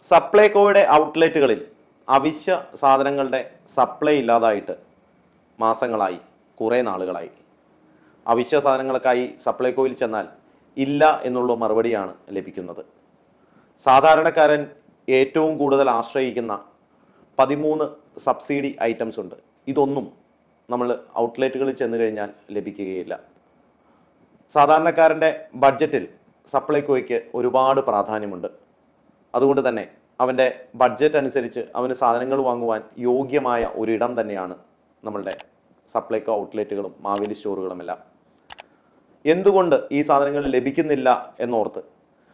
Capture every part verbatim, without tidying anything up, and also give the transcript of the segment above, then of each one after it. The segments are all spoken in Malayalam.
സപ്ലൈകോയുടെ ഔട്ട്ലെറ്റുകളിൽ അവശ്യ സാധനങ്ങളുടെ സപ്ലൈ ഇല്ലാതായിട്ട് മാസങ്ങളായി, കുറേ നാളുകളായി. അവശ്യ സാധനങ്ങൾക്കായി സപ്ലൈകോയിൽ ചെന്നാൽ ഇല്ല എന്നുള്ള മറുപടിയാണ് ലഭിക്കുന്നത്. സാധാരണക്കാരൻ ഏറ്റവും കൂടുതൽ ആശ്രയിക്കുന്ന പതിമൂന്ന് സബ്സിഡി ഐറ്റംസ് ഉണ്ട്. ഇതൊന്നും നമ്മൾ ഔട്ട്ലെറ്റുകളിൽ ചെന്ന് കഴിഞ്ഞാൽ ലഭിക്കുകയില്ല. സാധാരണക്കാരൻ്റെ ബഡ്ജറ്റിൽ സപ്ലൈകോയ്ക്ക് ഒരുപാട് പ്രാധാന്യമുണ്ട്. അതുകൊണ്ട് തന്നെ അവൻ്റെ ബഡ്ജറ്റ് അനുസരിച്ച് അവന് സാധനങ്ങൾ വാങ്ങുവാൻ യോഗ്യമായ ഒരിടം തന്നെയാണ് നമ്മളുടെ സപ്ലൈകോ ഔട്ട്ലെറ്റുകളും മാവേലി സ്റ്റോറുകളുമെല്ലാം. എന്തുകൊണ്ട് ഈ സാധനങ്ങൾ ലഭിക്കുന്നില്ല എന്നോർത്ത്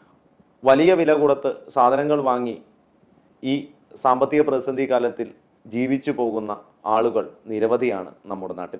വലിയ വില കൊടുത്ത് സാധനങ്ങൾ വാങ്ങി ഈ സാമ്പത്തിക പ്രതിസന്ധി കാലത്തിൽ ജീവിച്ചു പോകുന്ന ആളുകൾ നിരവധിയാണ് നമ്മുടെ നാട്ടിൽ.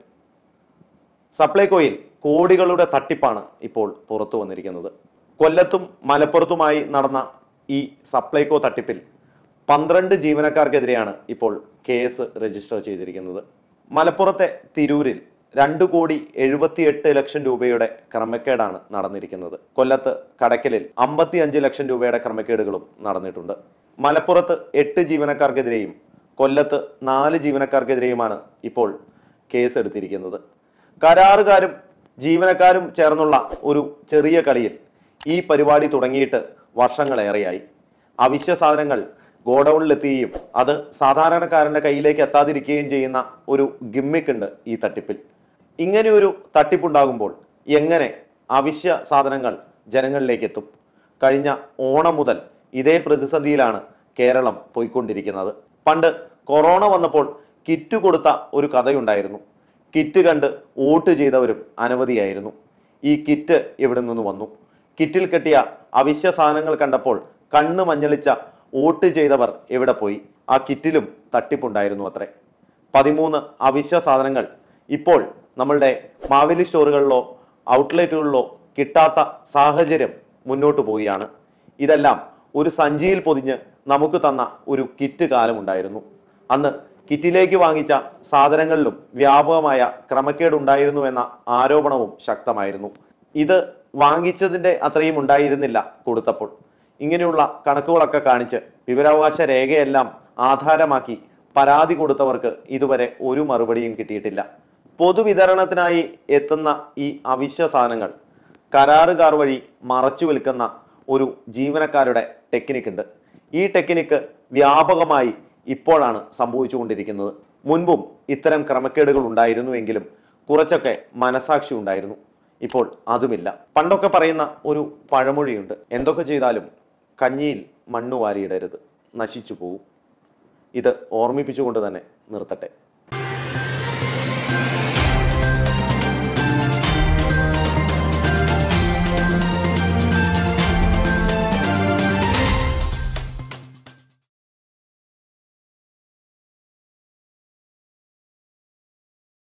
സപ്ലൈകോയിൽ കോടികളുടെ തട്ടിപ്പാണ് ഇപ്പോൾ പുറത്തു വന്നിരിക്കുന്നത്. കൊല്ലത്തും മലപ്പുറത്തുമായി നടന്ന ഈ സപ്ലൈകോ തട്ടിപ്പിൽ പന്ത്രണ്ട് ജീവനക്കാർക്കെതിരെയാണ് ഇപ്പോൾ കേസ് രജിസ്റ്റർ ചെയ്തിരിക്കുന്നത്. മലപ്പുറത്തെ തിരൂരിൽ രണ്ട് കോടി എഴുപത്തി എട്ട് ലക്ഷം രൂപയുടെ ക്രമക്കേടാണ് നടന്നിരിക്കുന്നത്. കൊല്ലത്ത് കടക്കലിൽ അമ്പത്തി അഞ്ച് ലക്ഷം രൂപയുടെ ക്രമക്കേടുകളും നടന്നിട്ടുണ്ട്. മലപ്പുറത്ത് എട്ട് ജീവനക്കാർക്കെതിരെയും കൊല്ലത്ത് നാല് ജീവനക്കാർക്കെതിരെയുമാണ് ഇപ്പോൾ കേസ് എടുത്തിരിക്കുന്നത്. കരാറുകാരും ജീവനക്കാരും ചേർന്നുള്ള ഒരു ചെറിയ കളിയിൽ ഈ പരിപാടി തുടങ്ങിയിട്ട് വർഷങ്ങളേറെയായി. അവശ്യ സാധനങ്ങൾ ഗോഡൌണിലെത്തുകയും അത് സാധാരണക്കാരൻ്റെ കയ്യിലേക്ക് എത്താതിരിക്കുകയും ചെയ്യുന്ന ഒരു ഗിമ്മിക്ക് ഉണ്ട് ഈ തട്ടിപ്പിൽ. ഇങ്ങനെയൊരു തട്ടിപ്പുണ്ടാകുമ്പോൾ എങ്ങനെ അവശ്യ സാധനങ്ങൾ ജനങ്ങളിലേക്ക് എത്തും? കഴിഞ്ഞ ഓണം മുതൽ ഇതേ പ്രതിസന്ധിയിലാണ് കേരളം പോയിക്കൊണ്ടിരിക്കുന്നത്. പണ്ട് കൊറോണ വന്നപ്പോൾ കിറ്റ് കൊടുത്ത ഒരു കഥയുണ്ടായിരുന്നു. കിറ്റ് കണ്ട് വോട്ട് ചെയ്തവരും അനവധിയായിരുന്നു. ഈ കിറ്റ് എവിടെ നിന്ന് വന്നു? കിറ്റിൽ കെട്ടിയ അവശ്യ സാധനങ്ങൾ കണ്ടപ്പോൾ കണ്ണ് മഞ്ഞളിച്ച വോട്ട് ചെയ്തവർ എവിടെ പോയി? ആ കിറ്റിലും തട്ടിപ്പുണ്ടായിരുന്നു അത്രേ. പതിമൂന്ന് അവശ്യ സാധനങ്ങൾ ഇപ്പോൾ നമ്മളുടെ മാവേലി സ്റ്റോറുകളിലോ ഔട്ട്ലെറ്റുകളിലോ കിട്ടാത്ത സാഹചര്യം മുന്നോട്ട് പോവുകയാണ്. ഇതെല്ലാം ഒരു സഞ്ചിയിൽ പൊതിഞ്ഞ് നമുക്ക് തന്ന ഒരു കിറ്റ് കാലമുണ്ടായിരുന്നു. അന്ന് കിറ്റിലേക്ക് വാങ്ങിച്ച സാധനങ്ങളിലും വ്യാപകമായ ക്രമക്കേടുണ്ടായിരുന്നു എന്ന ആരോപണവും ശക്തമായിരുന്നു. ഇത് വാങ്ങിച്ചതിൻ്റെ അത്രയും ഉണ്ടായിരുന്നില്ല കൊടുത്തപ്പോൾ. ഇങ്ങനെയുള്ള കണക്കുകളൊക്കെ കാണിച്ച് വിവരാവകാശ രേഖയെല്ലാം ആധാരമാക്കി പരാതി കൊടുത്തവർക്ക് ഇതുവരെ ഒരു മറുപടിയും കിട്ടിയിട്ടില്ല. പൊതുവിതരണത്തിനായി എത്തുന്ന ഈ അവശ്യ സാധനങ്ങൾ കരാറുകാർ വഴി മറച്ചു വിൽക്കുന്ന ഒരു ജീവനക്കാരുടെ ടെക്നിക്കുണ്ട്. ഈ ടെക്നിക്ക് വ്യാപകമായി ഇപ്പോഴാണ് സംഭവിച്ചുകൊണ്ടിരിക്കുന്നത്. മുൻപും ഇത്തരം ക്രമക്കേടുകൾ ഉണ്ടായിരുന്നുവെങ്കിലും കുറച്ചൊക്കെ മനസാക്ഷി ഉണ്ടായിരുന്നു. ഇപ്പോൾ അതുമില്ല. പണ്ടൊക്കെ പറയുന്ന ഒരു പഴമൊഴിയുണ്ട്, എന്തൊക്കെ ചെയ്താലും കഞ്ഞിയിൽ മണ്ണ് വാരിയിടരുത്, നശിച്ചു പോവും. ഇത് ഓർമ്മിപ്പിച്ചുകൊണ്ട് തന്നെ നിർത്തട്ടെ.